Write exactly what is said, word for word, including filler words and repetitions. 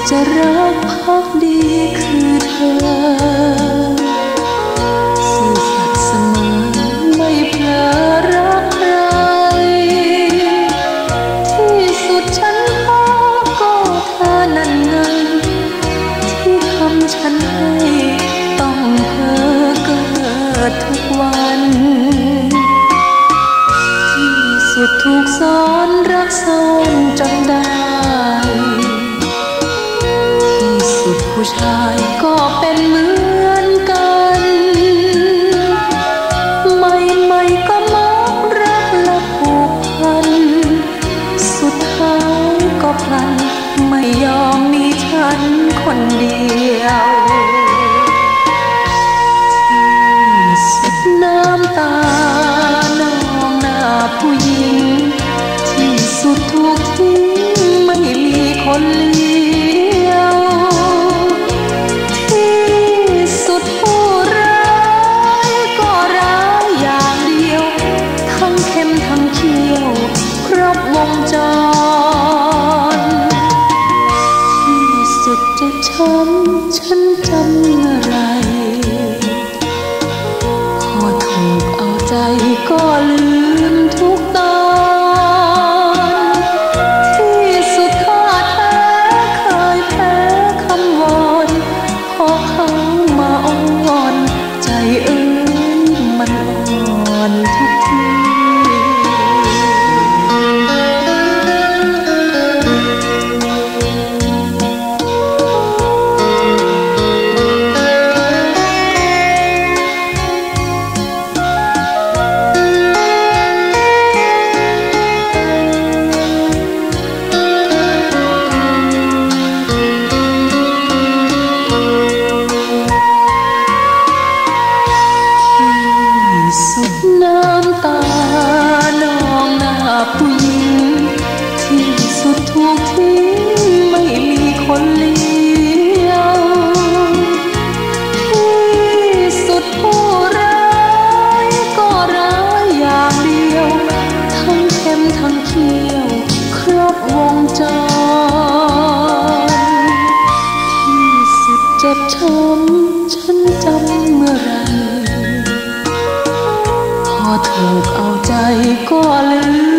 จะรักภักดีคือเธอซื่อสัตย์เสมอไม่เผลอรักใครที่สุดฉันพอก็เธอนั่นไงที่ทำฉันให้ต้องเพ้อเกิดทุกวันที่สุดถูกสอนรักซ้อนจนได้ผู้ชายก็เป็นเหมือนกันไม่ไม่ก็มองรักและผูกพันสุดท้ายก็พลันไม่ยอมมีฉันคนเดียวที่สุดน้ำตานองหน้าผู้หญิงที่สุดถูกทิ้งไม่มีคนเลี้ยวครบวงจรที่สุดเจ็บช้ำฉันจำเมื่อไรพอถูกเอาใจก็ลืมทุกตอนที่สุดข้าแท้เคยแพ้คำวอนพอเขามาอ้อนใจเอ้ยมันอ่อนทุกทีสุดน้ำตานองหน้าผู้หญิงที่สุดถูกทิ้งไม่มีคนเลี้ยวที่สุดผู้ร้ายก็ร้ายอย่างเดียวทั้งเข้มทั้งเขี้ยวครบวงจรที่สุดเจ็บช้ำฉันจำเมื่อไรพอถูกเอาใจก็ลืม